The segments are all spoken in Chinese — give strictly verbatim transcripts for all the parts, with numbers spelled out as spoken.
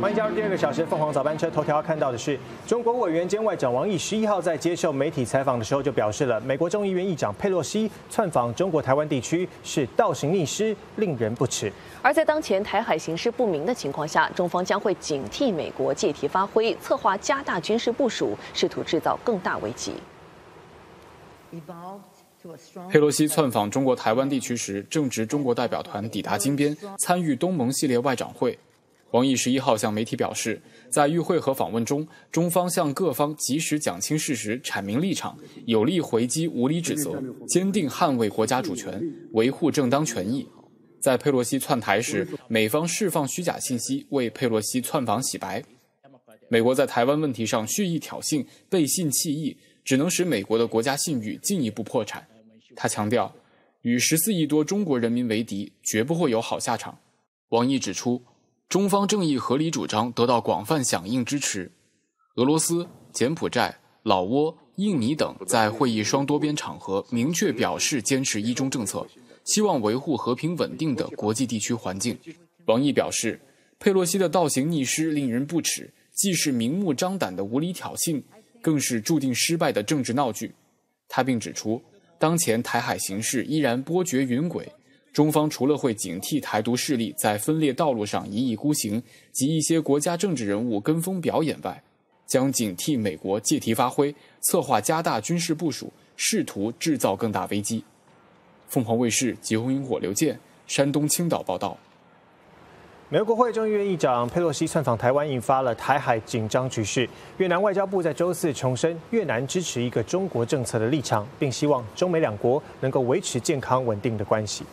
欢迎加入第二个小时凤凰早班车。头条看到的是，中国委员兼外长王毅十一号在接受媒体采访的时候就表示了，美国众议院议长佩洛西窜访中国台湾地区是倒行逆施，令人不齿。 而在当前台海形势不明的情况下，中方将会警惕美国借题发挥，策划加大军事部署，试图制造更大危机。 佩洛西窜访中国台湾地区时，正值中国代表团抵达金边，参与东盟系列外长会。王毅十一号向媒体表示，在与会和访问中，中方向各方及时讲清事实，阐明立场，有力回击无理指责，坚定捍卫国家主权，维护正当权益。在佩洛西窜台时，美方释放虚假信息，为佩洛西窜访洗白。美国在台湾问题上蓄意挑衅，背信弃义，只能使美国的国家信誉进一步破产。他强调，与十四亿多中国人民为敌，绝不会有好下场。王毅指出，中方正义合理主张得到广泛响应支持。俄罗斯、柬埔寨、老挝、印尼等在会议双多边场合明确表示坚持一中政策，希望维护和平稳定的国际地区环境。王毅表示，佩洛西的倒行逆施令人不齿，既是明目张胆的无理挑衅，更是注定失败的政治闹剧。他并指出，当前台海形势依然波谲云诡，中方除了会警惕台独势力在分裂道路上一意孤行及一些国家政治人物跟风表演外，将警惕美国借题发挥，策划加大军事部署，试图制造更大危机。凤凰卫视吉鸿萤火刘健，山东青岛报道。 美国国会众议院议长佩洛西窜访台湾，引发了台海紧张局势。越南外交部在周四重申，越南支持一个中国政策的立场，并希望中美两国能够维持健康稳定的关系。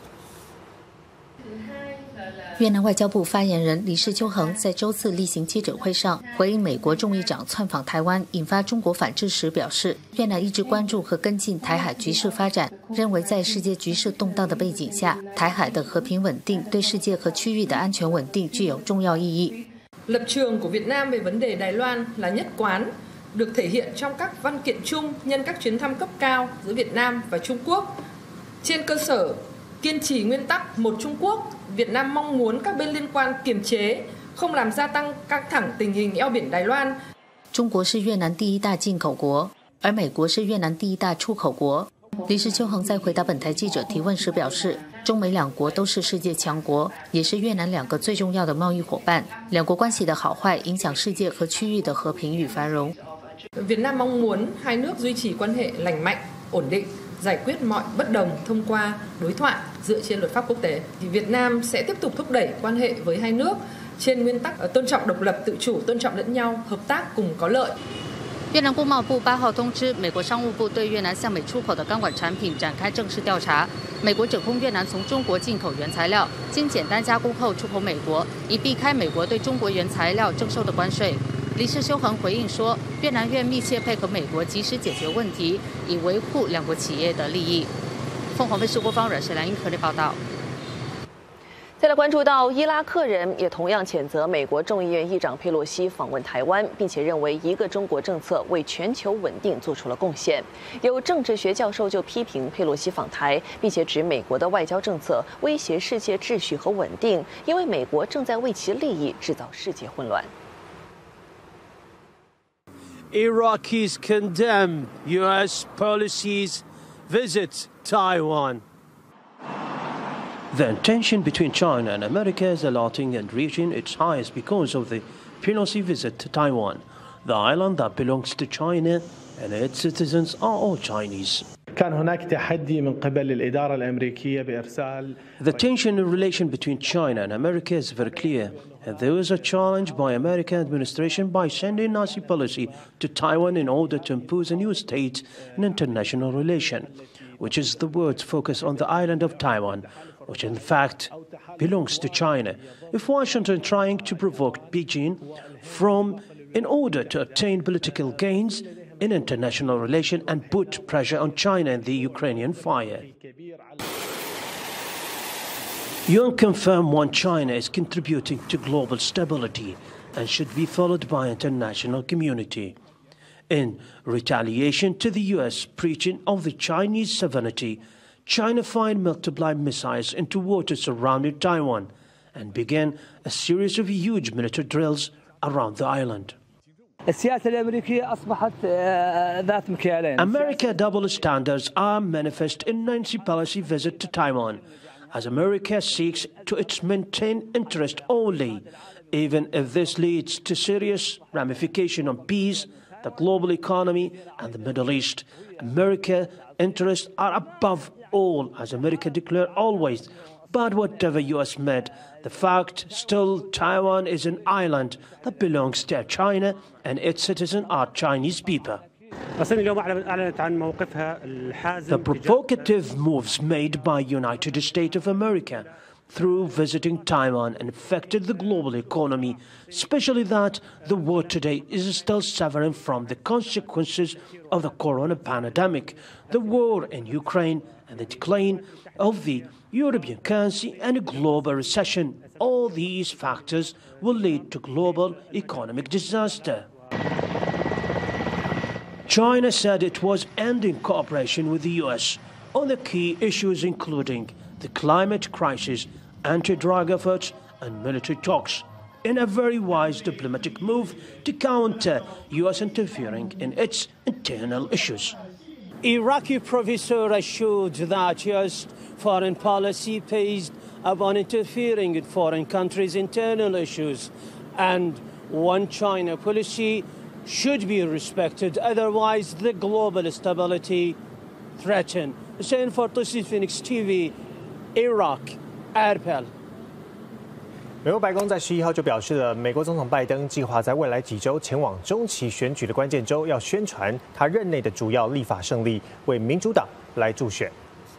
越南外交部发言人李世秋恒在周四例行记者会上回应美国众议长窜访台湾引发中国反制时表示，越南一直关注和跟进台海局势发展，认为在世界局势动荡的背景下，台海的和平稳定对世界和区域的安全稳定具有重要意义。 Lập trường của Việt Nam về vấn đề Đài Loan là nhất quán, được thể hiện trong các văn kiện chung nhân các chuyến thăm cấp cao giữa Việt Nam và Trung Quốc. Trên cơ sở kiên trì nguyên tắc một Trung Quốc, Việt Nam mong muốn các bên liên quan kiềm chế, không làm gia tăng căng thẳng tình hình eo biển Đài Loan. 中国是越南第一大进口国，而美国是越南第一大出口国。李世秋恒在回答本台记者提问时表示，中美两国都是世界强国，也是越南两个最重要的贸易伙伴，两国关系的好坏影响世界和区域的和平与繁荣。 Việt Nam mong muốn hai nước duy trì quan hệ lành mạnh, ổn định, giải quyết mọi bất đồng thông qua đối thoại dựa trên luật pháp quốc tế. Thì Việt Nam sẽ tiếp tục thúc đẩy quan hệ với hai nước trên nguyên tắc tôn trọng độc lập, tự chủ, tôn trọng lẫn nhau, hợp tác cùng có lợi. 越南国贸部八号通知，美国商务部对越南向美出口的钢管产品展开正式调查。美国指控越南从中国进口原材料，经简单加工后出口美国，以避开美国对中国原材料征收的关税。李世秋恒回应说，越南愿密切配合美国，及时解决问题，以维护两国企业的利益。凤凰卫视郭芳阮、沈良英合力报道。 再来关注到伊拉克人也同样谴责美国众议院议长佩洛西访问台湾，并且认为一个中国政策为全球稳定做出了贡献。有政治学教授就批评佩洛西访台，并且指美国的外交政策威胁世界秩序和稳定，因为美国正在为其利益制造世界混乱。 Iraqis condemn U S policies visit Taiwan. The tension between China and America is alerting and reaching its highest because of the Pelosi visit to Taiwan, the island that belongs to China and its citizens are all Chinese. كان هناك تحدي من قبل الإدارة الأمريكية بإرسال. The tension in relation between China and America is very clear, and there is a challenge by American administration by sending Nazi policy to Taiwan in order to impose a new state in international relation, which is the world's focus on the island of Taiwan, which in fact belongs to China. If Washington trying to provoke Beijing from in order to obtain political gains in international relations and put pressure on China in the Ukrainian fire. U N confirmed one China is contributing to global stability and should be followed by international community. In retaliation to the U S preaching of the Chinese sovereignty, China fired multiple missiles into waters surrounding Taiwan and began a series of huge military drills around the island. السياسة الأمريكية أصبحت ذات مكيالين. America double standards are manifest in Nancy Pelosi's visit to Taiwan, as America seeks to its maintain interest only, even if this leads to serious ramification on peace, the global economy, and the Middle East. America's interests are above all, as America declared always. But whatever U S made, the fact still Taiwan is an island that belongs to China and its citizens are Chinese people. The provocative moves made by United States of America through visiting Taiwan and affected the global economy, especially that the world today is still suffering from the consequences of the corona pandemic, the war in Ukraine, and the decline of the European currency and a global recession. All these factors will lead to global economic disaster. China said it was ending cooperation with the U S on the key issues including the climate crisis, anti-drug efforts, and military talks, in a very wise diplomatic move to counter U S interfering in its internal issues. Iraqi professor assured that U S foreign policy based upon interfering in foreign countries' internal issues, and one China policy should be respected, otherwise the global stability threatened. Hussein Fartusi, Phoenix T V, Iraq, Erbil. 美国白宫在十一号就表示了，美国总统拜登计划在未来几周前往中期选举的关键州，要宣传他任内的主要立法胜利，为民主党来助选。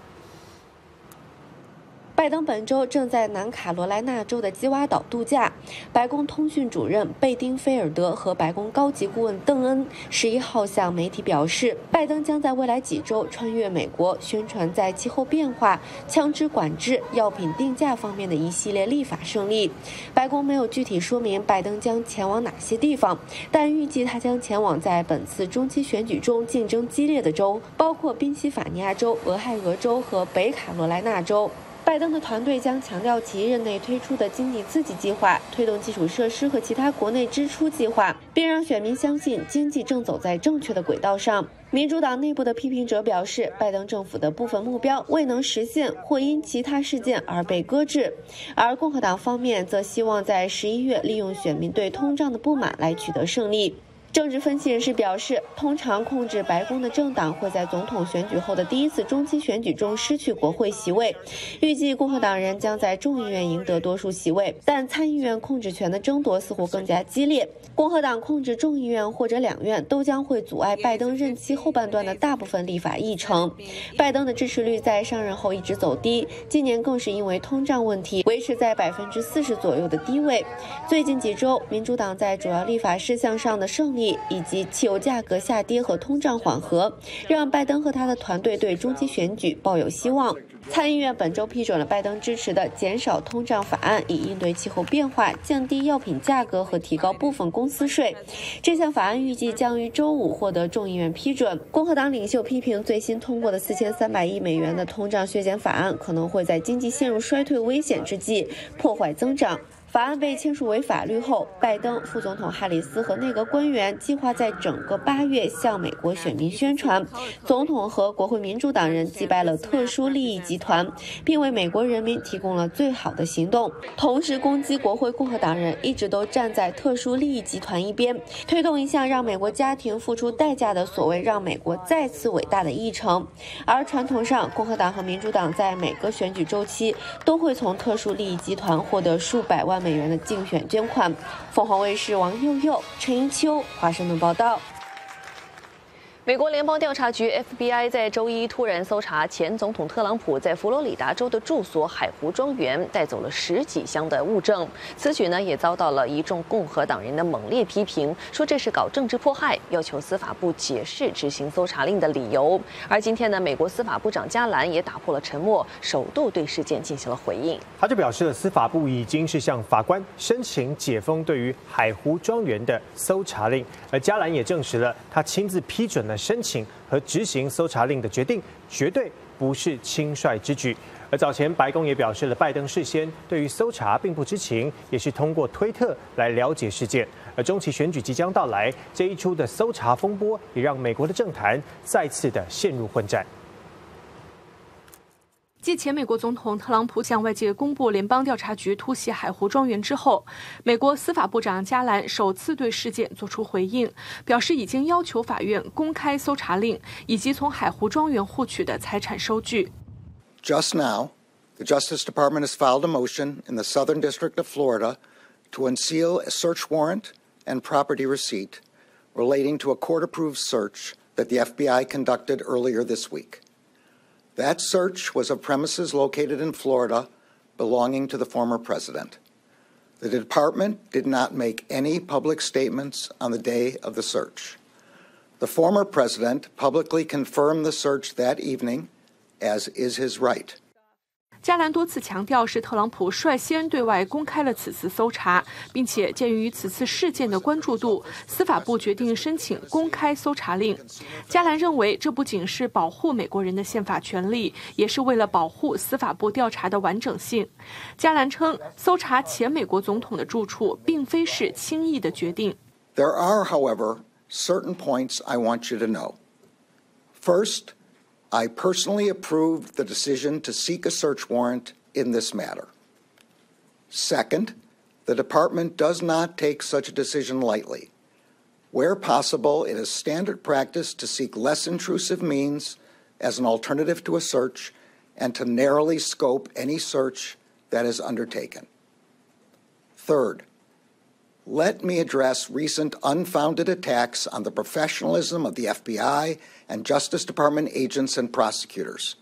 拜登本周正在南卡罗来纳州的基洼岛度假。白宫通讯主任贝丁菲尔德和白宫高级顾问邓恩十一号向媒体表示，拜登将在未来几周穿越美国，宣传在气候变化、枪支管制、药品定价方面的一系列立法胜利。白宫没有具体说明拜登将前往哪些地方，但预计他将前往在本次中期选举中竞争激烈的州，包括宾夕法尼亚州、俄亥俄州和北卡罗来纳州。拜登的团队将强调其任内推出的经济刺激计划，推动基础设施和其他国内支出计划，并让选民相信经济正走在正确的轨道上。民主党内部的批评者表示，拜登政府的部分目标未能实现，或因其他事件而被搁置，而共和党方面则希望在十一月利用选民对通胀的不满来取得胜利。政治分析人士表示，通常控制白宫的政党会在总统选举后的第一次中期选举中失去国会席位。预计共和党人将在众议院赢得多数席位，但参议院控制权的争夺似乎更加激烈。共和党控制众议院或者两院都将会阻碍拜登任期后半段的大部分立法议程。拜登的支持率在上任后一直走低，今年更是因为通胀问题维持在百分之四十左右的低位。最近几周，民主党在主要立法事项上的胜利，以及汽油价格下跌和通胀缓和，让拜登和他的团队对中期选举抱有希望。参议院本周批准了拜登支持的减少通胀法案，以应对气候变化、降低药品价格和提高部分公司税。这项法案预计将于周五获得众议院批准。共和党领袖批评最新通过的四千三百亿美元的通胀削减法案可能会在经济陷入衰退危险之际破坏增长。法案被签署为法律后，拜登、副总统哈里斯和内阁官员计划在整个八月向美国选民宣传，总统和国会民主党人击败了特殊利益集团，并为美国人民提供了最好的行动，同时攻击国会共和党人一直都站在特殊利益集团一边，推动一项让美国家庭付出代价的所谓让美国再次伟大的议程。而传统上，共和党和民主党在每个选举周期都会从特殊利益集团获得数百万美元的竞选捐款。凤凰卫视王佑佑、陈英秋华盛顿报道。 美国联邦调查局 F B I 在周一突然搜查前总统特朗普在佛罗里达州的住所海湖庄园，带走了十几箱的物证。此举呢，也遭到了一众共和党人的猛烈批评，说这是搞政治迫害，要求司法部解释执行搜查令的理由。而今天呢，美国司法部长加兰也打破了沉默，首度对事件进行了回应。 他就表示了，司法部已经是向法官申请解封对于海湖庄园的搜查令，而加兰也证实了他亲自批准了申请和执行搜查令的决定，绝对不是轻率之举。而早前白宫也表示了，拜登事先对于搜查并不知情，也是通过推特来了解事件。而中期选举即将到来，这一出的搜查风波也让美国的政坛再次的陷入混战。 继前美国总统特朗普向外界公布联邦调查局突袭海湖庄园之后，美国司法部长加兰首次对事件作出回应，表示已经要求法院公开搜查令以及从海湖庄园获取的财产收据。 Just now, the Justice Department has filed a motion in the Southern District of Florida to unseal a search warrant and property receipt relating to a court-approved search that the F B I conducted earlier this week. That search was of premises located in Florida belonging to the former president. The department did not make any public statements on the day of the search. The former president publicly confirmed the search that evening, as is his right. 加兰多次强调，是特朗普率先对外公开了此次搜查，并且鉴于此次事件的关注度，司法部决定申请公开搜查令。加兰认为，这不仅是保护美国人的宪法权利，也是为了保护司法部调查的完整性。加兰称，搜查前美国总统的住处并非是轻易的决定。 There are, however, certain points I want you to know. First, I personally approved the decision to seek a search warrant in this matter. Second, the department does not take such a decision lightly. Where possible, it is standard practice to seek less intrusive means as an alternative to a search and to narrowly scope any search that is undertaken. Third, let me address recent unfounded attacks on the professionalism of the F B I and Justice Department agents and prosecutors.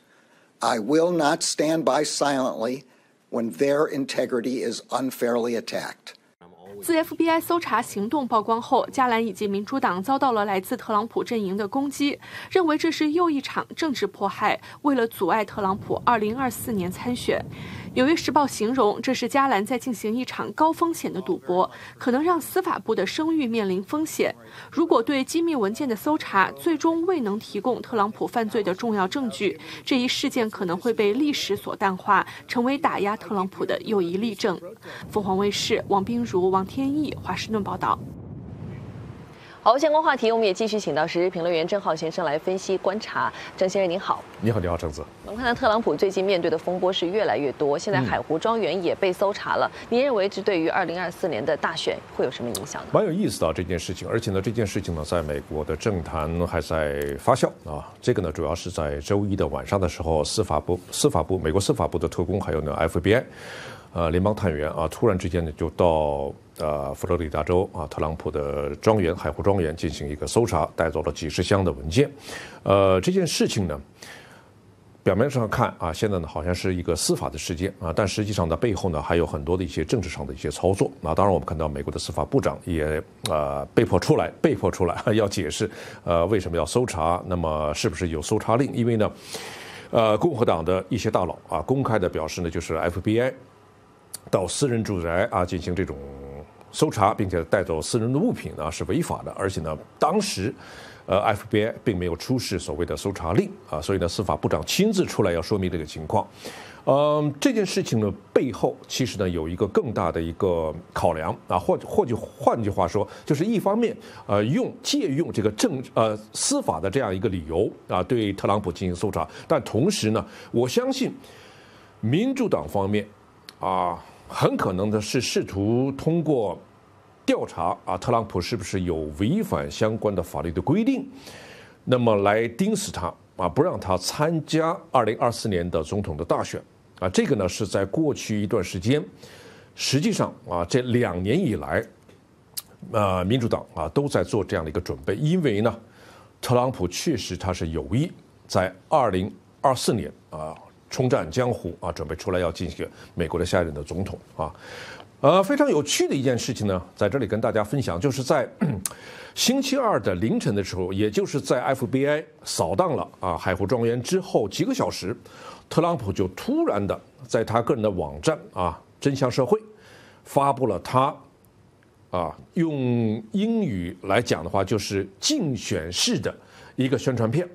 I will not stand by silently when their integrity is unfairly attacked. 自 F B I 搜查行动曝光后，加兰以及民主党遭到了来自特朗普阵营的攻击，认为这是又一场政治迫害，为了阻碍特朗普二零二四年参选。纽约时报形容这是加兰在进行一场高风险的赌博，可能让司法部的声誉面临风险。如果对机密文件的搜查最终未能提供特朗普犯罪的重要证据，这一事件可能会被历史所淡化，成为打压特朗普的又一例证。凤凰卫视王冰如、王天意华盛顿报道。 好，相关话题我们也继续请到时事评论员郑浩先生来分析观察。郑先生您好。 你好，你好，郑子。 我们看到特朗普最近面对的风波是越来越多，现在海湖庄园也被搜查了。嗯、您认为这对于二零二四年的大选会有什么影响呢？ 蛮有意思的、啊、这件事情，而且呢，这件事情呢，在美国的政坛还在发酵啊。这个呢，主要是在周一的晚上的时候，司法部、司法部、美国司法部的特工还有呢 F B I。呃，联邦探员啊，突然之间呢，就到呃佛罗里达州啊特朗普的庄园海湖庄园进行一个搜查，带走了几十箱的文件。呃，这件事情呢，表面上看啊，现在呢好像是一个司法的事件啊，但实际上呢背后呢还有很多的一些政治上的一些操作。那、啊、当然，我们看到美国的司法部长也呃被迫出来，被迫出来要解释呃为什么要搜查，那么是不是有搜查令？因为呢，呃，共和党的一些大佬啊公开的表示呢，就是 F B I。到私人住宅啊进行这种搜查，并且带走私人的物品呢是违法的，而且呢，当时，呃 ，F B I 并没有出示所谓的搜查令啊，所以呢，司法部长亲自出来要说明这个情况。嗯，这件事情呢背后其实呢有一个更大的一个考量啊，或或者换句话说，就是一方面呃用借用这个政呃司法的这样一个理由啊，对特朗普进行搜查，但同时呢，我相信民主党方面啊。很可能的是试图通过调查啊，特朗普是不是有违反相关的法律的规定，那么来盯死他啊，不让他参加二零二四年的总统的大选啊。这个呢是在过去一段时间，实际上啊这两年以来，呃民主党啊都在做这样的一个准备，因为呢，特朗普确实他是有意在二零二四年啊。冲战江湖啊，准备出来要进行美国的下一任的总统啊，呃，非常有趣的一件事情呢，在这里跟大家分享，就是在星期二的凌晨的时候，也就是在 F B I 扫荡了啊海湖庄园之后几个小时，特朗普就突然的在他个人的网站啊真相社会发布了他啊用英语来讲的话就是竞选式的一个宣传片。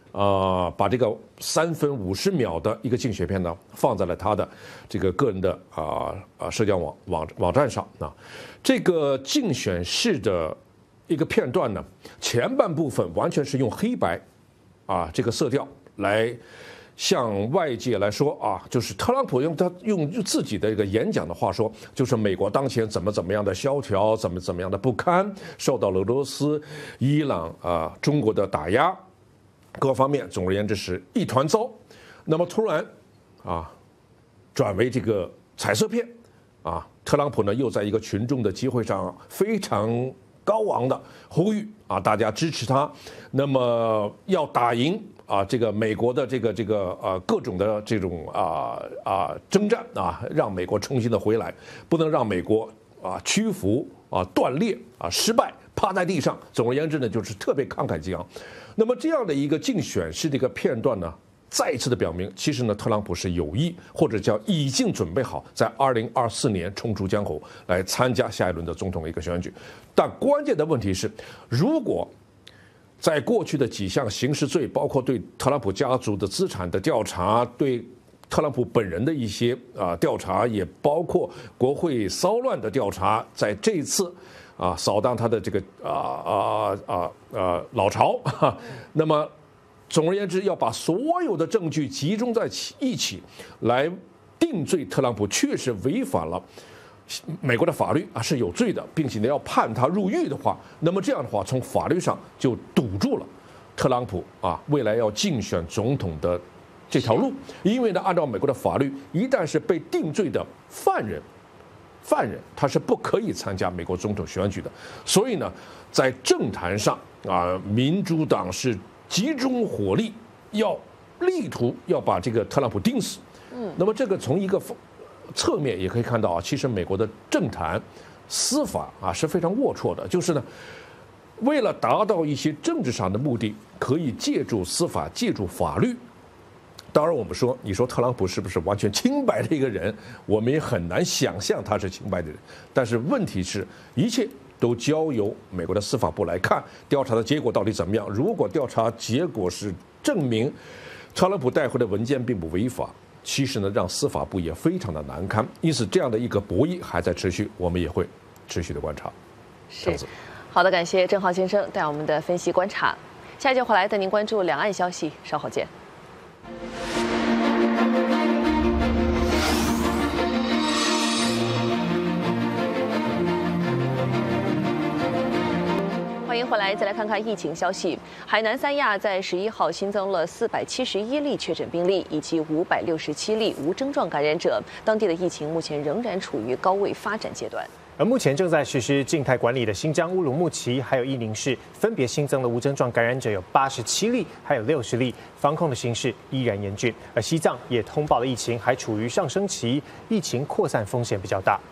呃，把这个三分五十秒的一个竞选片呢，放在了他的这个个人的啊啊、呃、社交网网网站上啊。这个竞选式的一个片段呢，前半部分完全是用黑白啊这个色调来向外界来说啊，就是特朗普用他用自己的一个演讲的话说，就是美国当前怎么怎么样的萧条，怎么怎么样的不堪，受到了俄罗斯、伊朗啊、中国的打压。各方面，总而言之是一团糟。那么突然，啊，转为这个彩色片，啊，特朗普呢又在一个群众的集会上非常高昂的呼吁啊，大家支持他，那么要打赢啊这个美国的这个这个呃各种的这种啊啊征战啊，让美国重新的回来，不能让美国啊屈服啊断裂啊失败趴在地上。总而言之呢，就是特别慷慨激昂。那么这样的一个竞选式的一个片段呢，再一次的表明，其实呢，特朗普是有意或者叫已经准备好，在二零二四年冲出江湖来参加下一轮的总统一个选举。但关键的问题是，如果在过去的几项刑事罪，包括对特朗普家族的资产的调查，对特朗普本人的一些啊调查，也包括国会骚乱的调查，在这一次。啊，扫荡他的这个啊啊啊啊老巢，哈，那么总而言之，要把所有的证据集中在一起，来定罪特朗普确实违反了美国的法律啊，是有罪的，并且呢要判他入狱的话，那么这样的话，从法律上就堵住了特朗普啊未来要竞选总统的这条路，因为呢，按照美国的法律，一旦是被定罪的犯人。犯人他是不可以参加美国总统选举的，所以呢，在政坛上啊，民主党是集中火力，要力图要把这个特朗普钉死。嗯，那么这个从一个侧面也可以看到啊，其实美国的政坛、司法啊是非常龌龊的，就是呢，为了达到一些政治上的目的，可以借助司法、借助法律。当然，我们说，你说特朗普是不是完全清白的一个人？我们也很难想象他是清白的人。但是问题是，一切都交由美国的司法部来看调查的结果到底怎么样。如果调查结果是证明特朗普带回的文件并不违法，其实呢，让司法部也非常的难堪。因此，这样的一个博弈还在持续，我们也会持续的观察。 是，好的，感谢郑浩先生带我们的分析观察。下一节回来带您关注两岸消息，稍后见。欢迎回来，再来看看疫情消息。海南三亚在十一号新增了四百七十一例确诊病例，以及五百六十七例无症状感染者。当地的疫情目前仍然处于高位发展阶段。 而目前正在实施静态管理的新疆乌鲁木齐还有伊宁市，分别新增了无症状感染者有八十七例，还有六十例，防控的形势依然严峻。而西藏也通报了疫情还处于上升期，疫情扩散风险比较大。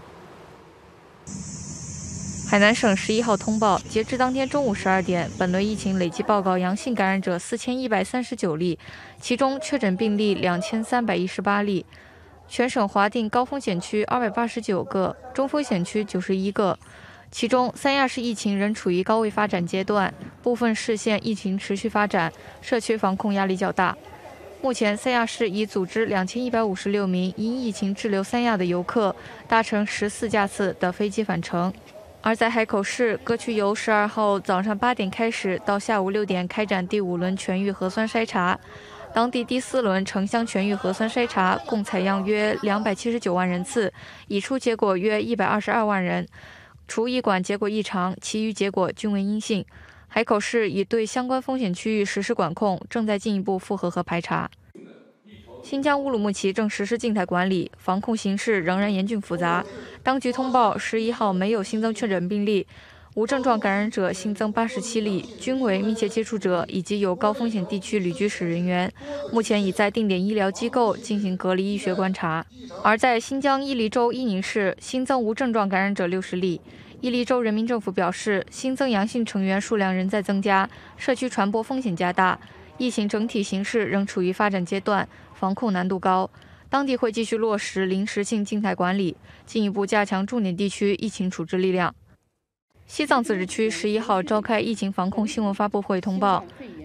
海南省十一号通报，截至当天中午十二点，本轮疫情累计报告阳性感染者四千一百三十九例，其中确诊病例两千三百一十八例。全省划定高风险区二百八十九个，中风险区九十一个。其中，三亚市疫情仍处于高位发展阶段，部分市县疫情持续发展，社区防控压力较大。目前，三亚市已组织两千一百五十六名因疫情滞留三亚的游客搭乘十四架次的飞机返程。而在海口市，各区由十二号早上八点开始到下午六点开展第五轮全域核酸筛查。当地第四轮城乡全域核酸筛查共采样约两百七十九万人次，已出结果约一百二十二万人，除一管结果异常，其余结果均为阴性。海口市已对相关风险区域实施管控，正在进一步复核和排查。新疆乌鲁木齐正实施静态管理，防控形势仍然严峻复杂。当局通报，十一号没有新增确诊病例。无症状感染者新增八十七例，均为密切接触者以及有高风险地区旅居史人员，目前已在定点医疗机构进行隔离医学观察。而在新疆伊犁州伊宁市新增无症状感染者六十例，伊犁州人民政府表示，新增阳性成员数量仍在增加，社区传播风险加大，疫情整体形势仍处于发展阶段，防控难度高。当地会继续落实临时性静态管理，进一步加强重点地区疫情处置力量。西藏自治区十一号召开疫情防控新闻发布会通报，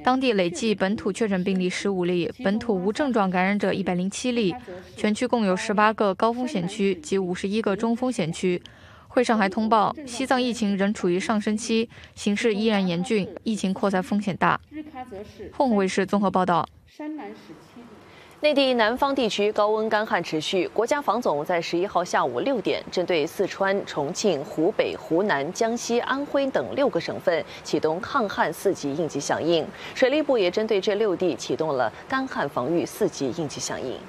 当地累计本土确诊病例十五例，本土无症状感染者一百零七例，全区共有十八个高风险区及五十一个中风险区。会上还通报，西藏疫情仍处于上升期，形势依然严峻，疫情扩散风险大。凤凰卫视综合报道。 内地南方地区高温干旱持续，国家防总在十一号下午六点，针对四川、重庆、湖北、湖南、江西、安徽等六个省份启动抗旱四级应急响应。水利部也针对这六地启动了干旱防御四级应急响应。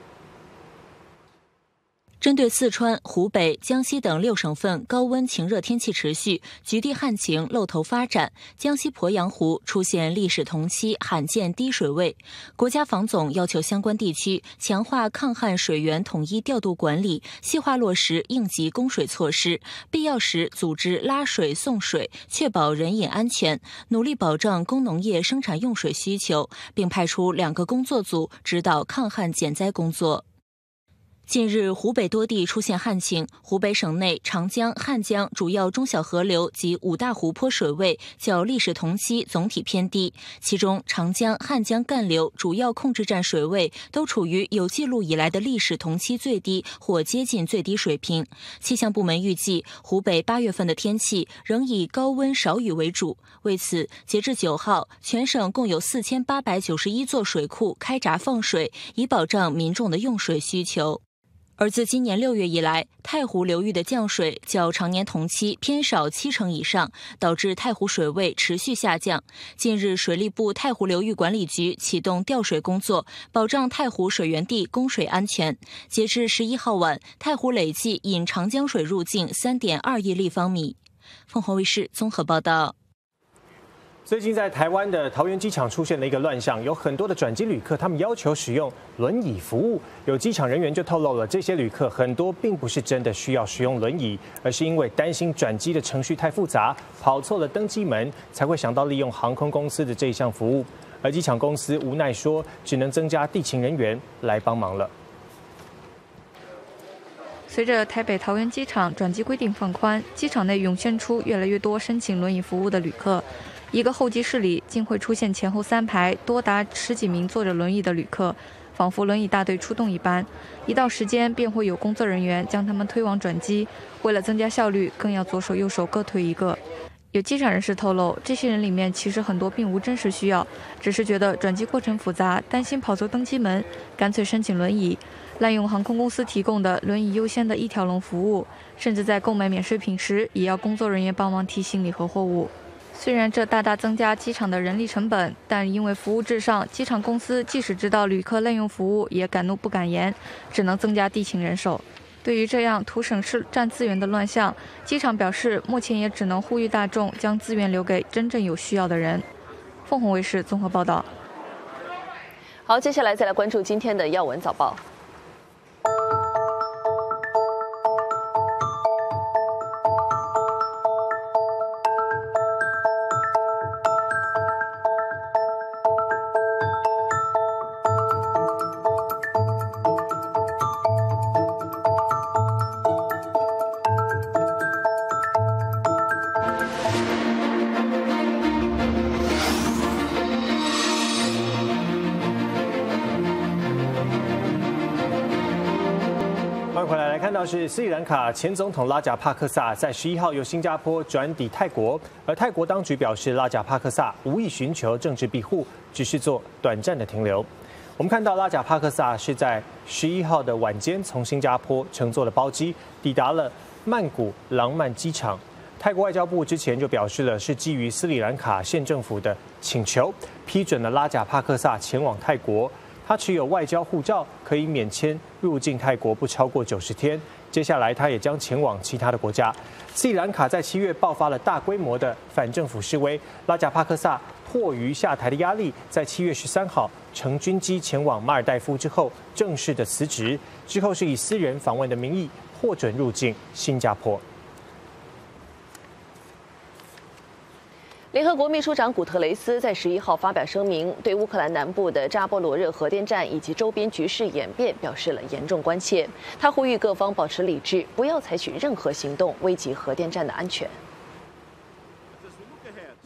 针对四川、湖北、江西等六省份高温晴热天气持续，局地旱情露头发展，江西鄱阳湖出现历史同期罕见低水位。国家防总要求相关地区强化抗旱水源统一调度管理，细化落实应急供水措施，必要时组织拉水送水，确保人饮安全，努力保障工农业生产用水需求，并派出两个工作组指导抗旱减灾工作。近日，湖北多地出现旱情，湖北省内长江、汉江主要中小河流及五大湖泊水位较历史同期总体偏低，其中长江、汉江干流主要控制站水位都处于有记录以来的历史同期最低或接近最低水平。气象部门预计，湖北八月份的天气仍以高温少雨为主。为此，截至九号，全省共有四千八百九十一座水库开闸放水，以保障民众的用水需求。而自今年六月以来，太湖流域的降水较常年同期偏少七成以上，导致太湖水位持续下降。近日，水利部太湖流域管理局启动调水工作，保障太湖水源地供水安全。截至十一号晚，太湖累计引长江水入境三点二亿立方米。凤凰卫视综合报道。 最近在台湾的桃园机场出现了一个乱象，有很多的转机旅客，他们要求使用轮椅服务。有机场人员就透露了，这些旅客很多并不是真的需要使用轮椅，而是因为担心转机的程序太复杂，跑错了登机门，才会想到利用航空公司的这一项服务。而机场公司无奈说，只能增加地勤人员来帮忙了。 随着台北桃园机场转机规定放宽，机场内涌现出越来越多申请轮椅服务的旅客。一个候机室里竟会出现前后三排多达十几名坐着轮椅的旅客，仿佛轮椅大队出动一般。一到时间，便会有工作人员将他们推往转机。为了增加效率，更要左手右手各推一个。有机场人士透露，这些人里面其实很多并无真实需要，只是觉得转机过程复杂，担心跑错登机门，干脆申请轮椅，滥用航空公司提供的轮椅优先的一条龙服务，甚至在购买免税品时，也要工作人员帮忙提行李和货物。虽然这大大增加机场的人力成本，但因为服务至上，机场公司即使知道旅客滥用服务，也敢怒不敢言，只能增加地勤人手。对于这样图省市占资源的乱象，机场表示，目前也只能呼吁大众将资源留给真正有需要的人。凤凰卫视综合报道。 好，接下来再来关注今天的要闻早报。 欢迎回来，来看到是斯里兰卡前总统拉贾帕克萨在十一号由新加坡转抵泰国，而泰国当局表示，拉贾帕克萨无意寻求政治庇护，只是做短暂的停留。我们看到拉贾帕克萨是在十一号的晚间从新加坡乘坐了包机抵达了曼谷廊曼机场。泰国外交部之前就表示了，是基于斯里兰卡县政府的请求，批准了拉贾帕克萨前往泰国。他持有外交护照，可以免签入境泰国不超过九十天。接下来，他也将前往其他的国家。斯里兰卡在七月爆发了大规模的反政府示威，拉贾帕克萨迫于下台的压力，在七月十三号乘军机前往马尔代夫之后，正式的辞职。之后是以私人访问的名义获准入境新加坡。 联合国秘书长古特雷斯在十一号发表声明，对乌克兰南部的扎波罗热核电站以及周边局势演变表示了严重关切。他呼吁各方保持理智，不要采取任何行动危及核电站的安全。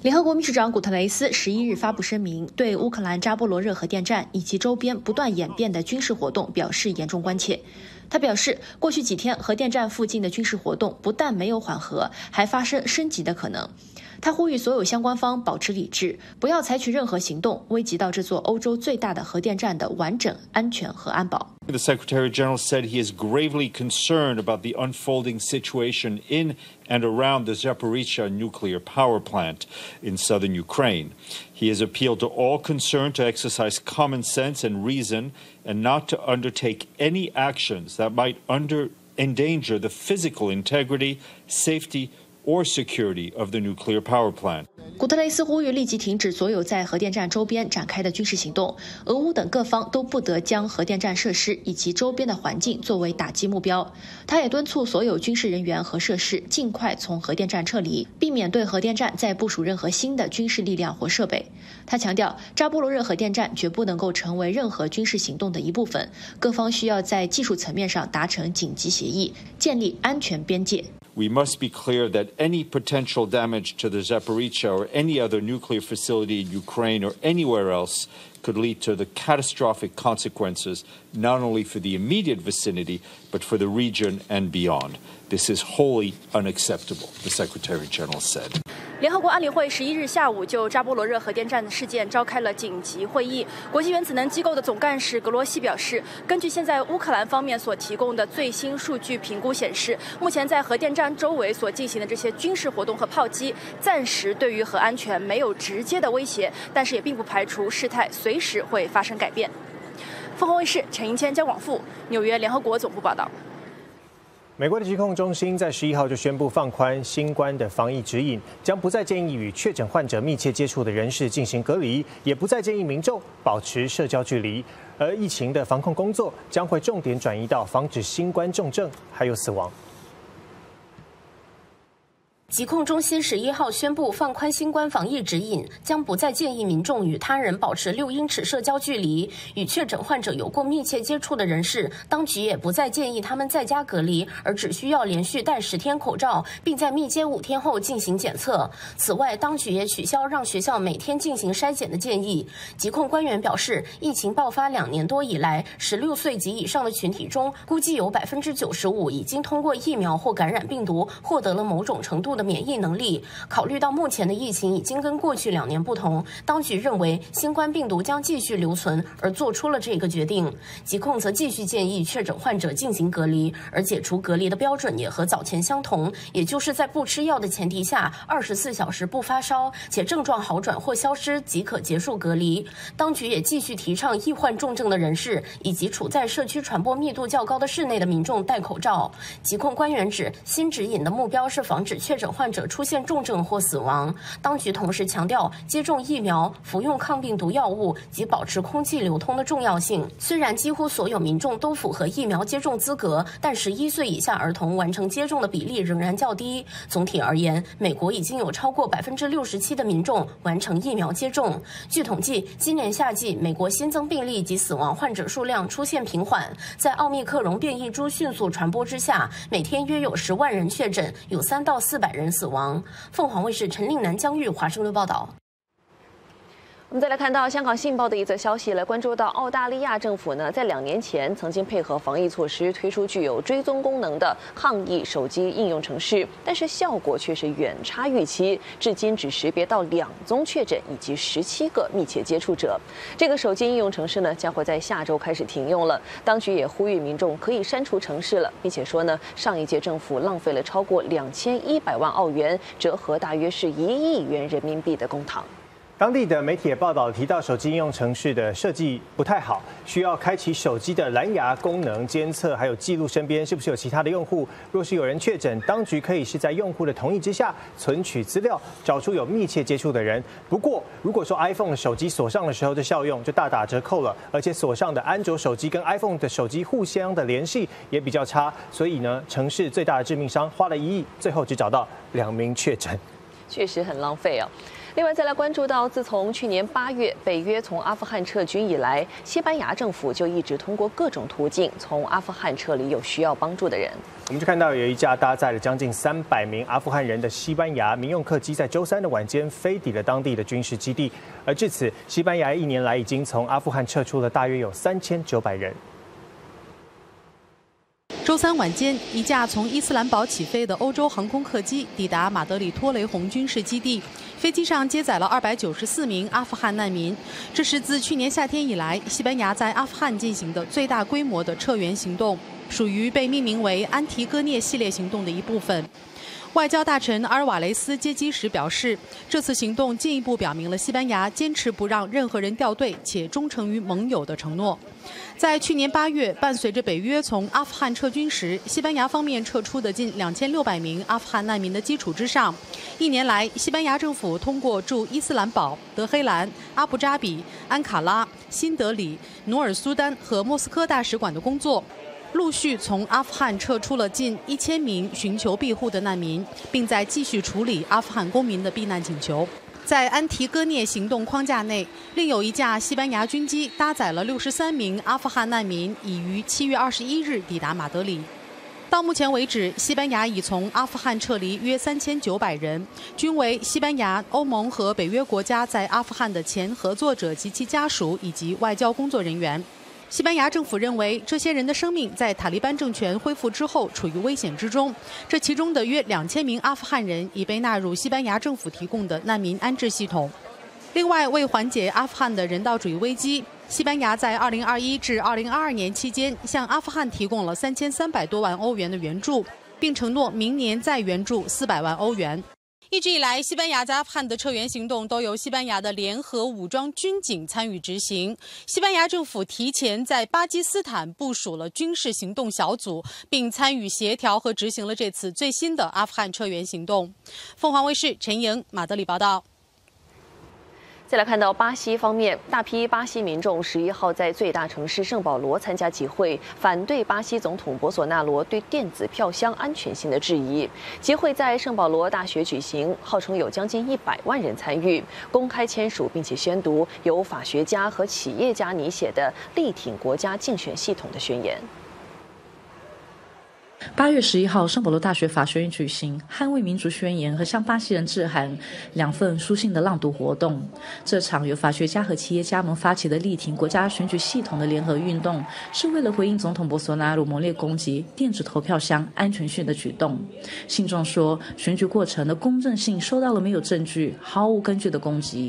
联合国秘书长古特雷斯十一日发布声明，对乌克兰扎波罗热核电站以及周边不断演变的军事活动表示严重关切。他表示，过去几天核电站附近的军事活动不但没有缓和，还发生升级的可能。他呼吁所有相关方保持理智，不要采取任何行动危及到这座欧洲最大的核电站的完整、安全和安保。 The Secretary General said he is gravely concerned about the unfolding situation in and around the Zaporizhzhia nuclear power plant in southern Ukraine. He has appealed to all concerned to exercise common sense and reason and not to undertake any actions that might under endanger the physical integrity, safety, or security of the nuclear power plant. 古特雷斯呼吁立即停止所有在核电站周边展开的军事行动，俄乌等各方都不得将核电站设施以及周边的环境作为打击目标。他也敦促所有军事人员和设施尽快从核电站撤离，避免对核电站再部署任何新的军事力量或设备。他强调，扎波罗热核电站绝不能够成为任何军事行动的一部分，各方需要在技术层面上达成紧急协议，建立安全边界。 We must be clear that any potential damage to the Zaporizhzhia or any other nuclear facility in Ukraine or anywhere else could lead to the catastrophic consequences not only for the immediate vicinity but for the region and beyond. This is wholly unacceptable, the Secretary General said. 联合国安理会十一日下午就扎波罗热核电站的事件召开了紧急会议。国际原子能机构的总干事格罗西表示，根据现在乌克兰方面所提供的最新数据评估显示，目前在核电站周围所进行的这些军事活动和炮击，暂时对于核安全没有直接的威胁，但是也并不排除事态随时会发生改变。凤凰卫视陈英谦、姜广富，纽约联合国总部报道。 美国的疾控中心在十一号就宣布放宽新冠的防疫指引，将不再建议与确诊患者密切接触的人士进行隔离，也不再建议民众保持社交距离。而疫情的防控工作将会重点转移到防止新冠重症还有死亡。 疾控中心十一号宣布放宽新冠防疫指引，将不再建议民众与他人保持六英尺社交距离。与确诊患者有过密切接触的人士，当局也不再建议他们在家隔离，而只需要连续戴十天口罩，并在密接五天后进行检测。此外，当局也取消让学校每天进行筛检的建议。疾控官员表示，疫情爆发两年多以来，十六岁及以上的群体中，估计有百分之九十五已经通过疫苗或感染病毒，获得了某种程度的免疫能力。考虑到目前的疫情已经跟过去两年不同，当局认为新冠病毒将继续留存，而做出了这个决定。疾控则继续建议确诊患者进行隔离，而解除隔离的标准也和早前相同，也就是在不吃药的前提下，二十四小时不发烧，且症状好转或消失即可结束隔离。当局也继续提倡易患重症的人士以及处在社区传播密度较高的室内的民众戴口罩。疾控官员指，新指引的目标是防止确诊患者出现重症或死亡。当局同时强调接种疫苗、服用抗病毒药物及保持空气流通的重要性。虽然几乎所有民众都符合疫苗接种资格，但十一岁以下儿童完成接种的比例仍然较低。总体而言，美国已经有超过百分之六十七的民众完成疫苗接种。据统计，今年夏季美国新增病例及死亡患者数量出现平缓。在奥密克戎变异株迅速传播之下，每天约有十万人确诊，有三到四百人死亡。凤凰卫视陈令南、江玉华盛顿报道。 我们再来看到香港《信报》的一则消息，来关注到澳大利亚政府呢，在两年前曾经配合防疫措施推出具有追踪功能的抗疫手机应用程式，但是效果却是远差预期，至今只识别到两宗确诊以及十七个密切接触者。这个手机应用程式呢，将会在下周开始停用了。当局也呼吁民众可以删除程式了，并且说呢，上一届政府浪费了超过两千一百万澳元，折合大约是一亿元人民币的公帑。 当地的媒体也报道提到，手机应用程式的设计不太好，需要开启手机的蓝牙功能监测，还有记录身边是不是有其他的用户。若是有人确诊，当局可以是在用户的同意之下存取资料，找出有密切接触的人。不过，如果说 iPhone 的手机锁上的时候，这效用就大打折扣了，而且锁上的安卓手机跟 iPhone 的手机互相的联系也比较差，所以呢，程式最大的致命伤花了一亿，最后只找到两名确诊， 确实很浪费哦。 另外，再来关注到，自从去年八月北约从阿富汗撤军以来，西班牙政府就一直通过各种途径从阿富汗撤离有需要帮助的人。 我们就看到有一架搭载了将近三百名阿富汗人的西班牙民用客机，在周三的晚间飞抵了当地的军事基地。而至此，西班牙一年来已经从阿富汗撤出了大约有三千九百人。 周三晚间，一架从伊斯兰堡起飞的欧洲航空客机抵达马德里托雷洪军事基地，飞机上接载了二百九十四名阿富汗难民。这是自去年夏天以来，西班牙在阿富汗进行的最大规模的撤援行动，属于被命名为“安提戈涅系列行动”的一部分。 外交大臣阿尔瓦雷斯接机时表示，这次行动进一步表明了西班牙坚持不让任何人掉队且忠诚于盟友的承诺。在去年八月，伴随着北约从阿富汗撤军时，西班牙方面撤出的近两千六百名阿富汗难民的基础之上，一年来，西班牙政府通过驻伊斯兰堡、德黑兰、阿布扎比、安卡拉、新德里、努尔苏丹和莫斯科大使馆的工作。 陆续从阿富汗撤出了近一千名寻求庇护的难民，并在继续处理阿富汗公民的避难请求。在安提戈涅行动框架内，另有一架西班牙军机搭载了六十三名阿富汗难民，已于七月二十一日抵达马德里。到目前为止，西班牙已从阿富汗撤离约三千九百人，均为西班牙、欧盟和北约国家在阿富汗的前合作者及其家属以及外交工作人员。 西班牙政府认为，这些人的生命在塔利班政权恢复之后处于危险之中。这其中的约两千名阿富汗人已被纳入西班牙政府提供的难民安置系统。另外，为缓解阿富汗的人道主义危机，西班牙在二零二一至二零二二年期间向阿富汗提供了三千三百多万欧元的援助，并承诺明年再援助四百万欧元。 一直以来，西班牙在阿富汗的撤援行动都由西班牙的联合武装军警参与执行。西班牙政府提前在巴基斯坦部署了军事行动小组，并参与协调和执行了这次最新的阿富汗撤援行动。凤凰卫视陈莹马德里报道。 再来看到巴西方面，大批巴西民众十一号在最大城市圣保罗参加集会，反对巴西总统博索纳罗对电子票箱安全性的质疑。集会在圣保罗大学举行，号称有将近一百万人参与，公开签署并且宣读由法学家和企业家拟写的力挺国家竞选系统的宣言。 八月十一号，圣保罗大学法学院举行“捍卫民主宣言”和向巴西人致函两份书信的朗读活动。这场由法学家和企业家们发起的力挺国家选举系统的联合运动，是为了回应总统博索纳罗猛烈攻击电子投票箱安全性的举动。信中说，选举过程的公正性受到了没有证据、毫无根据的攻击。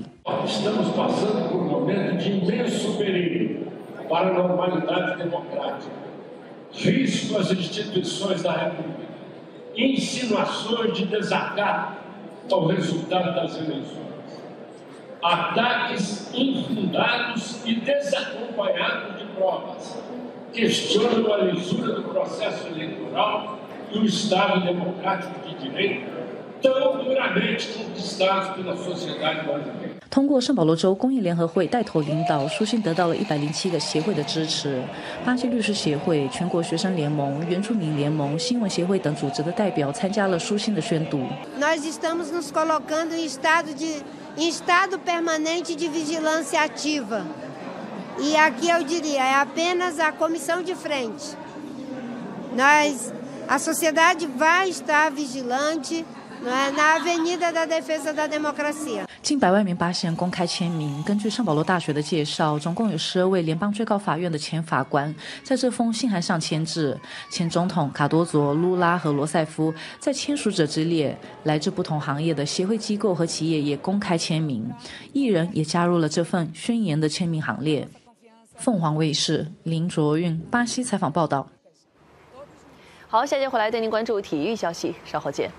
Risco às instituições da República, insinuações de desacato ao resultado das eleições, ataques infundados e desacompanhados de provas, questionam a lisura do processo eleitoral e o Estado democrático de direito tão duramente conquistados pela sociedade brasileira. 通过圣保罗州公益联合会带头领导，书信得到了一百零七个协会的支持。巴西律师协会、全国学生联盟、原住民联盟、新闻协会等组织的代表参加了书信的宣读。 Nós estamos nos colocando em estado de em estado permanente de vigilância ativa. E aqui eu diria é apenas a comissão de frente. Nós, a sociedade vai estar vigilante. Na Avenida da Defesa da Democracia。 近百万名巴西人公开签名。根据圣保罗大学的介绍，总共有十二位联邦最高法院的前法官在这封信函上签字。前总统卡多佐、卢拉和罗塞夫在签署者之列，来自不同行业的协会机构和企业也公开签名。艺人也加入了这份宣言的签名行列。凤凰卫视林卓韵巴西采访报道。 好，下节回来带您关注体育消息，稍后见。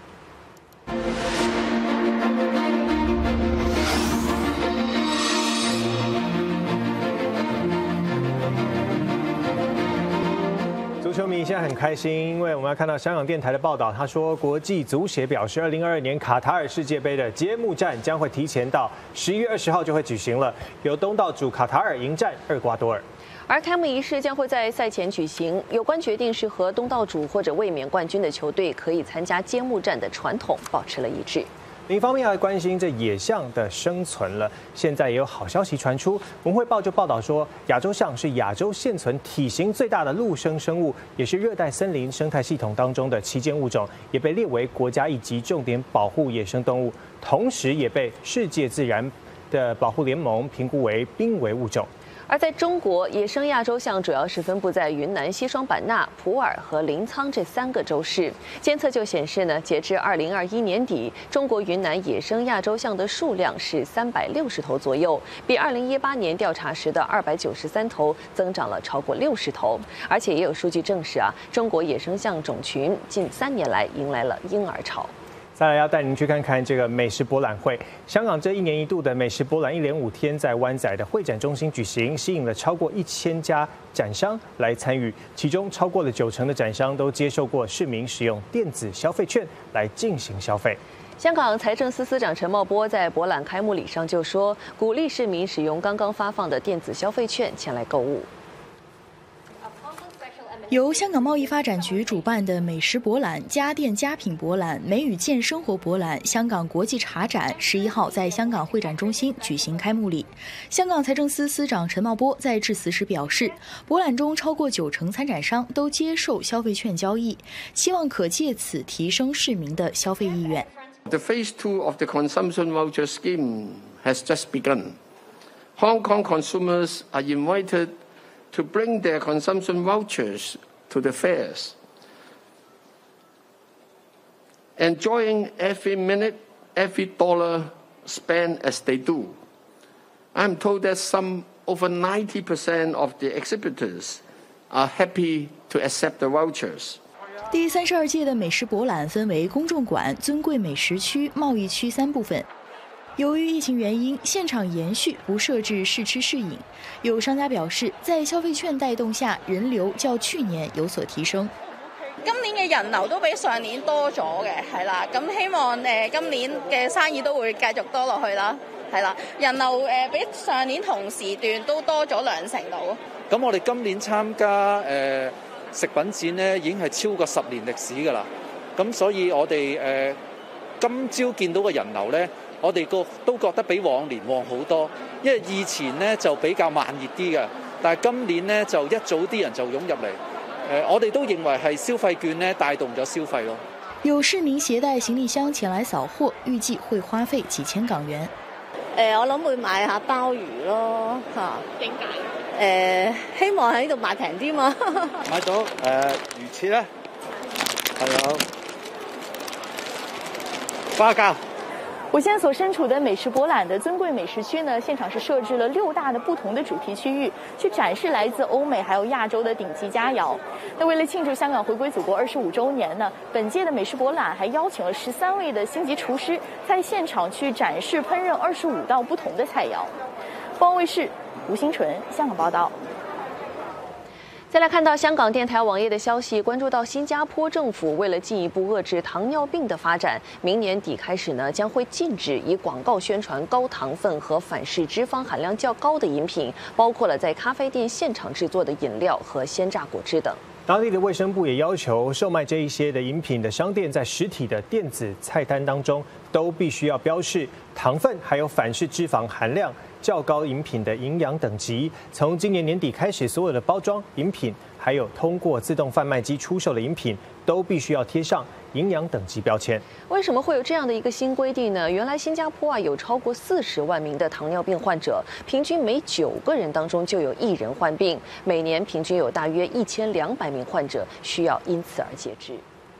足球迷现在很开心，因为我们要看到香港电台的报道，他说国际足协表示，二零二二年卡塔尔世界杯的揭幕战将会提前到十一月二十号就会举行了，由东道主卡塔尔迎战厄瓜多尔。 而开幕仪式将会在赛前举行，有关决定是和东道主或者卫冕冠军的球队可以参加揭幕战的传统保持了一致。 另一方面要关心这野象的生存了。现在也有好消息传出，文汇报就报道说，亚洲象是亚洲现存体型最大的陆生生物，也是热带森林生态系统当中的旗舰物种，也被列为国家一级重点保护野生动物，同时也被世界自然的保护联盟评估为濒危物种。 而在中国，野生亚洲象主要是分布在云南西双版纳、普洱和临沧这三个州市。监测就显示呢，截至二零二一年底，中国云南野生亚洲象的数量是三百六十头左右，比二零一八年调查时的二百九十三头增长了超过六十头。而且也有数据证实啊，中国野生象种群近三年来迎来了婴儿潮。 再来要带您去看看这个美食博览会。香港这一年一度的美食博览一连五天在湾仔的会展中心举行，吸引了超过一千家展商来参与，其中超过了九成的展商都接受过市民使用电子消费券来进行消费。 香港财政司司长陈茂波在博览开幕礼上就说，鼓励市民使用刚刚发放的电子消费券前来购物。 由香港贸易发展局主办的美食博览、家电家品博览、美与健生活博览、香港国际茶展，十一号在香港会展中心举行开幕礼。香港财政司司长陈茂波在致辞时表示，博览中超过九成参展商都接受消费券交易，希望可借此提升市民的消费意愿。 The phase two of the consumption voucher scheme has just begun. Hong Kong consumers are invited to bring their consumption vouchers to the fairs, enjoying every minute, every dollar spent as they do. I'm told that some over ninety percent of the exhibitors are happy to accept the vouchers. 第三十二届的美食博览分为公众馆、尊贵美食区、贸易区三部分。由于疫情原因，现场延续不设置试吃试饮。有商家表示，在消費券帶動下，人流較去年有所提升。 今年嘅人流都比上年多咗嘅，係啦。咁希望誒今年嘅生意都會繼續多落去啦，係啦。人流誒比上年同時段都多咗兩成度。 咁我哋今年參加誒食品展呢，已經係超過十年歷史㗎啦。咁所以我哋誒今朝見到嘅人流呢，我哋個都覺得比往年旺好多，因為以前呢就比較慢熱啲嘅，但係今年呢就一早啲人就湧入嚟。誒，我哋都認為係消費券呢帶動咗消費咯。 有市民攜帶行李箱前來掃貨，預計會花費幾千港元。 誒，我諗會買下鮑魚咯，嚇。點解？誒，希望喺呢度賣平啲嘛。 買咗誒魚翅咧，還有花膠。 我现在所身处的美食博览的尊贵美食区呢，现场是设置了六大的不同的主题区域，去展示来自欧美还有亚洲的顶级佳肴。那为了庆祝香港回归祖国二十五周年呢，本届的美食博览还邀请了十三位的星级厨师，在现场去展示烹饪二十五道不同的菜肴。凤凰卫视吴星纯香港报道。 再来看到香港电台网页的消息，关注到新加坡政府为了进一步遏制糖尿病的发展，明年底开始呢，将会禁止以广告宣传高糖分和反式脂肪含量较高的饮品，包括了在咖啡店现场制作的饮料和鲜榨果汁等。 当地的卫生部也要求售卖这一些的饮品的商店，在实体的电子菜单当中都必须要标示糖分还有反式脂肪含量较高饮品的营养等级。从今年年底开始，所有的包装饮品还有通过自动贩卖机出售的饮品都必须要贴上营养等级标签。 为什么会有这样的一个新规定呢？原来新加坡啊有超过四十万名的糖尿病患者，平均每九个人当中就有一人患病，每年平均有大约一千两百名患者需要因此而截肢。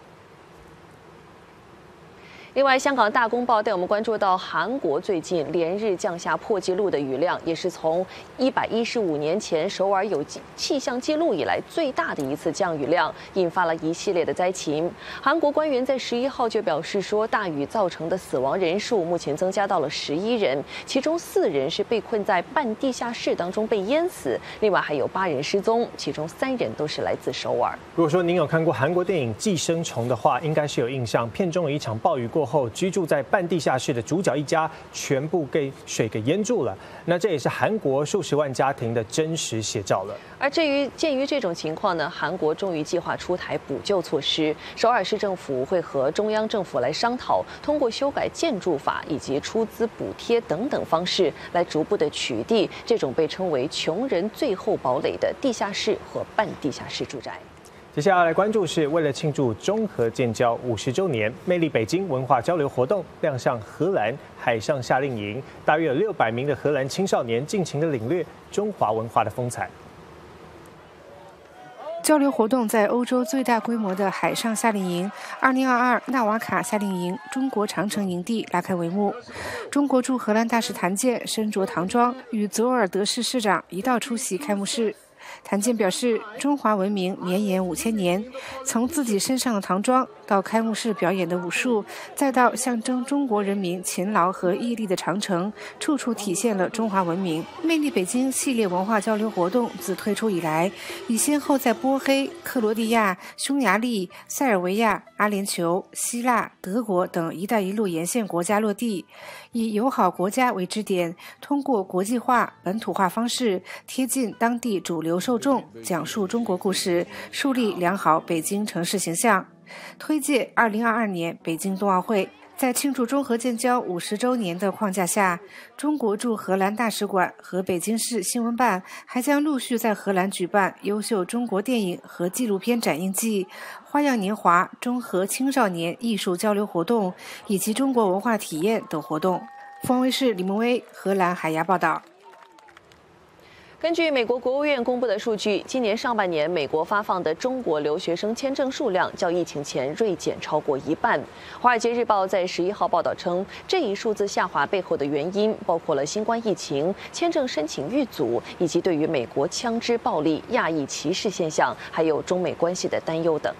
另外，香港大公报带我们关注到，韩国最近连日降下破纪录的雨量，也是从一百一十五年前首尔有气象记录以来最大的一次降雨量，引发了一系列的灾情。韩国官员在十一号就表示说，大雨造成的死亡人数目前增加到了十一人，其中四人是被困在半地下室当中被淹死，另外还有八人失踪，其中三人都是来自首尔。 如果说您有看过韩国电影《寄生虫》的话，应该是有印象，片中有一场暴雨过后，居住在半地下室的主角一家全部被水给淹住了。那这也是韩国数十万家庭的真实写照了。 而至于鉴于这种情况呢，韩国终于计划出台补救措施，首尔市政府会和中央政府来商讨，通过修改建筑法以及出资补贴等等方式，来逐步的取缔这种被称为穷人最后堡垒的地下室和半地下室住宅。 接下来关注是为了庆祝中荷建交五十周年，魅力北京文化交流活动亮相荷兰海上夏令营，大约有六百名的荷兰青少年尽情的领略中华文化的风采。 交流活动在欧洲最大规模的海上夏令营二零二二纳瓦卡夏令营中国长城营地拉开帷幕。中国驻荷兰大使谭健身着唐装，与泽尔德市市长一道出席开幕式。谭健表示，中华文明绵延五千年，从自己身上的唐装到开幕式表演的武术，再到象征中国人民勤劳和毅力的长城，处处体现了中华文明。魅力北京系列文化交流活动自推出以来，已先后在波黑、克罗地亚、匈牙利、塞尔维亚、阿联酋、希腊、德国等“一带一路”沿线国家落地，以友好国家为支点，通过国际化、本土化方式，贴近当地主流受众，讲述中国故事，树立良好北京城市形象。推介二零二二年北京冬奥会。在庆祝中荷建交五十周年的框架下，中国驻荷兰大使馆和北京市新闻办还将陆续在荷兰举办优秀中国电影和纪录片展映季、花样年华中荷青少年艺术交流活动以及中国文化体验等活动。凤凰卫视李梦薇荷兰海牙报道。 根据美国国务院公布的数据，今年上半年美国发放的中国留学生签证数量较疫情前锐减超过一半。《华尔街日报》在十一号报道称，这一数字下滑背后的原因包括了新冠疫情、签证申请遇阻，以及对于美国枪支暴力、亚裔歧视现象，还有中美关系的担忧等。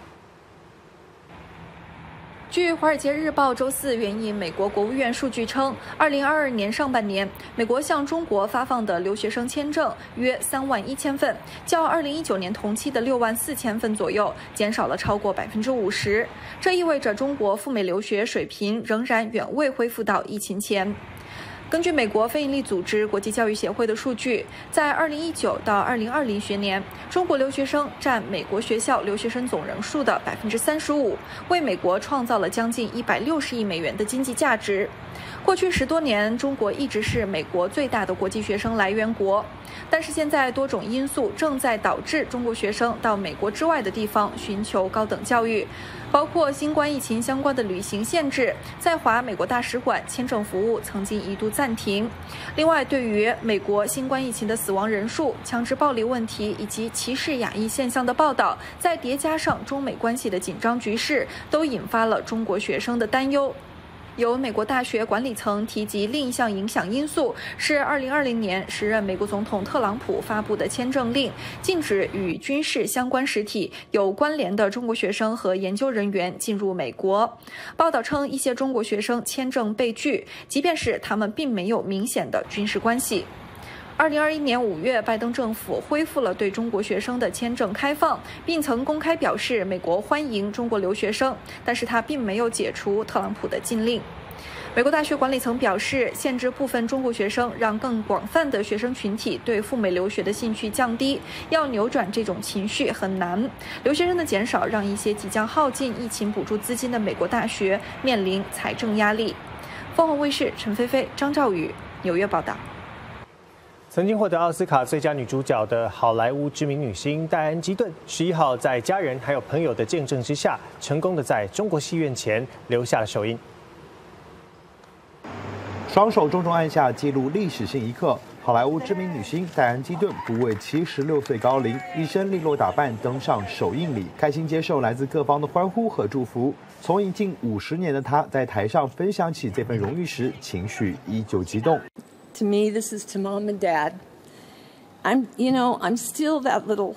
据《华尔街日报》周四援引美国国务院数据称，二零二二年上半年，美国向中国发放的留学生签证约三万一千份，较二零一九年同期的六万四千份左右，减少了超过百分之五十。这意味着中国赴美留学水平仍然远未恢复到疫情前。根据美国非营利组织国际教育协会的数据，在二零一九到二零二零学年，中国留学生占美国学校留学生总人数的百分之三十五，为美国创造了将近一百六十亿美元的经济价值。过去十多年，中国一直是美国最大的国际学生来源国，但是现在多种因素正在导致中国学生到美国之外的地方寻求高等教育，包括新冠疫情相关的旅行限制，在华美国大使馆签证服务曾经一度暂停。另外，对于美国新冠疫情的死亡人数、枪支暴力问题以及歧视亚裔现象的报道，再叠加上中美关系的紧张局势，都引发了中国学生的担忧。由美国大学管理层提及另一项影响因素是二零二零年时任美国总统特朗普发布的签证令，禁止与军事相关实体有关联的中国学生和研究人员进入美国。报道称，一些中国学生签证被拒，即便是他们并没有明显的军事关系。二零二一年五月，拜登政府恢复了对中国学生的签证开放，并曾公开表示美国欢迎中国留学生，但是他并没有解除特朗普的禁令。美国大学管理层表示，限制部分中国学生，让更广泛的学生群体对赴美留学的兴趣降低，要扭转这种情绪很难。留学生的减少让一些即将耗尽疫情补助资金的美国大学面临财政压力。凤凰卫视陈菲菲、张兆宇纽约报道。 曾经获得奥斯卡最佳女主角的好莱坞知名女星戴安·基顿，十一号在家人还有朋友的见证之下，成功的在中国戏院前留下了首映。 双手重重按下，记录历史性一刻。好莱坞知名女星戴安·基顿不畏七十六岁高龄，一身利落打扮登上首映礼，开心接受来自各方的欢呼和祝福。从影近五十年的她，在台上分享起这份荣誉时，情绪依旧激动。 To me, this is to mom and dad. I'm, you know, I'm still that little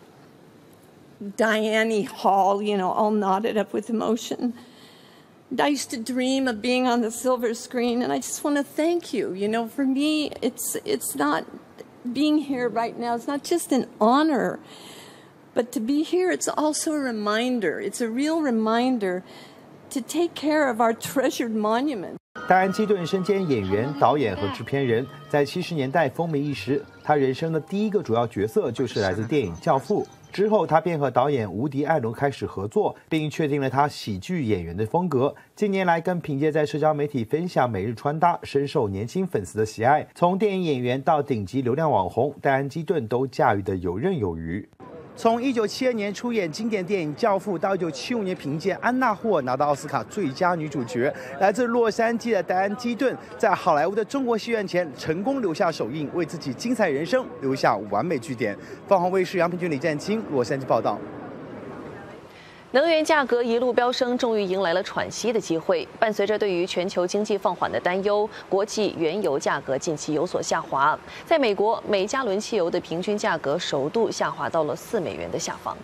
Diane Hall, you know, all knotted up with emotion. I used to dream of being on the silver screen, and I just want to thank you. You know, for me, it's it's not being here right now. It's not just an honor, but to be here, it's also a reminder. It's a real reminder to take care of our treasured monument. 戴安·基顿身兼演员、导演和制片人，在七十年代风靡一时。他人生的第一个主要角色就是来自电影《教父》。之后，他便和导演伍迪·艾伦开始合作，并确定了他喜剧演员的风格。近年来，更凭借在社交媒体分享每日穿搭，深受年轻粉丝的喜爱。从电影演员到顶级流量网红，戴安·基顿都驾驭得游刃有余。从一九七二年出演经典电影《教父》到一九七五年凭借《安娜霍尔》拿到奥斯卡最佳女主角，来自洛杉矶的戴安·基顿在好莱坞的中国戏院前成功留下手印，为自己精彩人生留下完美句点。凤凰卫视杨平君、李占清洛杉矶报道。 能源价格一路飙升，终于迎来了喘息的机会。伴随着对于全球经济放缓的担忧，国际原油价格近期有所下滑。在美国，每加仑汽油的平均价格首度下滑到了四美元的下方。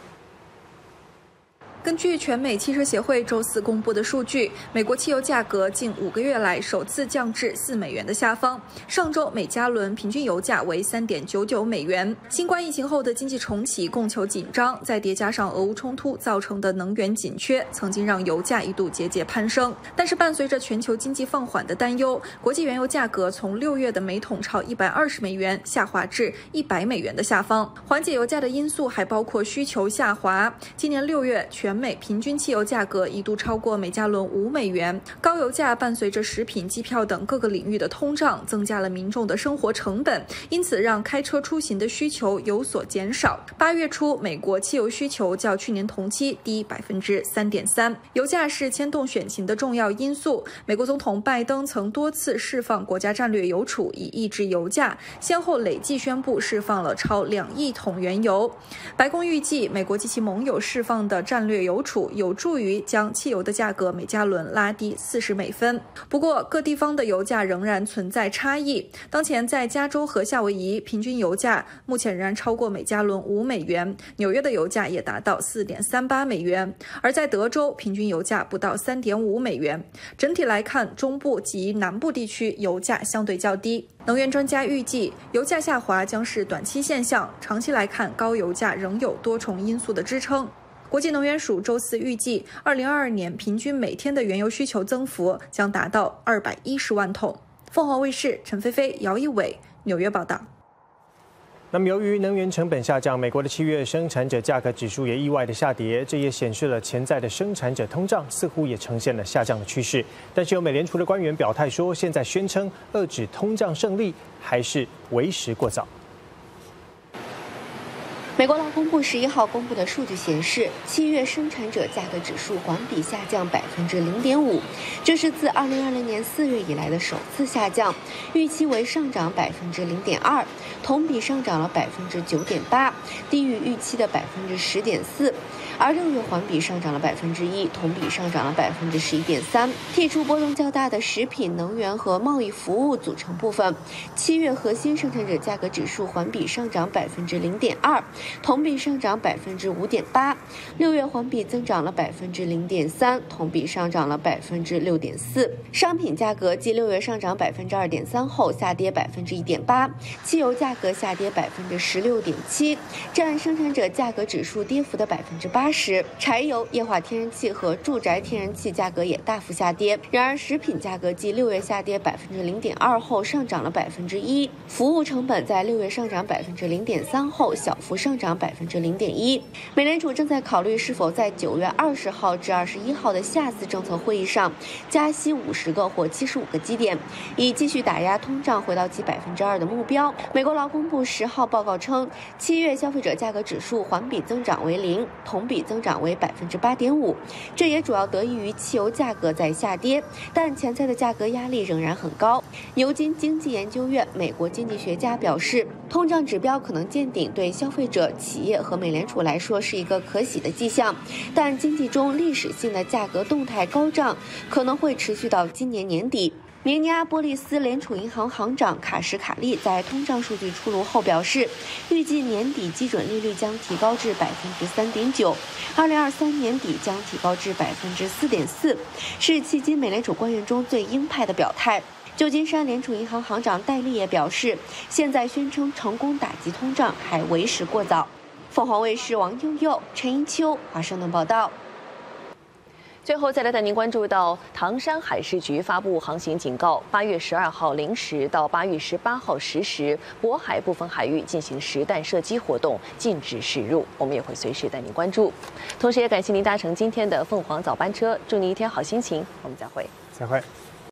根据全美汽车协会周四公布的数据，美国汽油价格近五个月来首次降至四美元的下方。上周每加仑平均油价为三点九九美元。新冠疫情后的经济重启、供求紧张，再叠加上俄乌冲突造成的能源紧缺，曾经让油价一度节节攀升。但是伴随着全球经济放缓的担忧，国际原油价格从六月的每桶超一百二十美元下滑至一百美元的下方。缓解油价的因素还包括需求下滑。今年六月全全美平均汽油价格一度超过每加仑五美元。高油价伴随着食品、机票等各个领域的通胀，增加了民众的生活成本，因此让开车出行的需求有所减少。八月初，美国汽油需求较去年同期低百分之三点三。油价是牵动选情的重要因素。美国总统拜登曾多次释放国家战略油储以抑制油价，先后累计宣布释放了超两亿桶原油。白宫预计，美国及其盟友释放的战略油储有助于将汽油的价格每加仑拉低四十美分。不过，各地方的油价仍然存在差异。当前在加州和夏威夷，平均油价目前仍然超过每加仑五美元，纽约的油价也达到四点三八美元，而在德州，平均油价不到三点五美元。整体来看，中部及南部地区油价相对较低。能源专家预计，油价下滑将是短期现象，长期来看，高油价仍有多重因素的支撑。国际能源署周四预计，二零二二年平均每天的原油需求增幅将达到二百一十万桶。凤凰卫视陈菲菲、姚一伟纽约报道。 那么，由于能源成本下降，美国的七月生产者价格指数也意外的下跌，这也显示了潜在的生产者通胀似乎也呈现了下降的趋势。但是有美联储的官员表态说，现在宣称遏制通胀胜利还是为时过早。 美国劳工部十一号公布的数据显示，七月生产者价格指数环比下降百分之零点五，这是自二零二零年四月以来的首次下降，预期为上涨百分之零点二，同比上涨了百分之九点八，低于预期的百分之十点四。而六月环比上涨了百分之一，同比上涨了百分之十一点三。剔除波动较大的食品、能源和贸易服务组成部分，七月核心生产者价格指数环比上涨百分之零点二，同比上涨百分之五点八。六月环比增长了百分之零点三，同比上涨了百分之六点四。商品价格继六月上涨百分之二点三后下跌百分之一点八，汽油价格下跌百分之十六点七，占生产者价格指数跌幅的百分之八。柴油、液化天然气和住宅天然气价格也大幅下跌。然而，食品价格继六月下跌百分之零点二后上涨了百分之一，服务成本在六月上涨百分之零点三后小幅上涨百分之零点一。美联储正在考虑是否在九月二十号至二十一号的下次政策会议上加息五十个或七十五个基点，以继续打压通胀回到其百分之二的目标。美国劳工部十号报告称，七月消费者价格指数环比增长为零，同比增长为百分之八点五，这也主要得益于汽油价格在下跌，但潜在的价格压力仍然很高。牛津经济研究院美国经济学家表示，通胀指标可能见顶，对消费者、企业和美联储来说是一个可喜的迹象，但经济中历史性的价格动态高涨可能会持续到今年年底。明尼阿波利斯联储银行行长卡什卡利在通胀数据出炉后表示，预计年底基准利率将提高至百分之三点九，二零二三年底将提高至百分之四点四，是迄今美联储官员中最鹰派的表态。旧金山联储银行行长戴利也表示，现在宣称成功打击通胀还为时过早。凤凰卫视王悠悠、陈一秋华盛顿报道。 最后再来带您关注到唐山海事局发布航行警告，八月十二号零时到八月十八号十时，渤海部分海域进行实弹射击活动，禁止驶入。我们也会随时带您关注。同时也感谢您搭乘今天的凤凰早班车，祝您一天好心情。我们再会。 再会。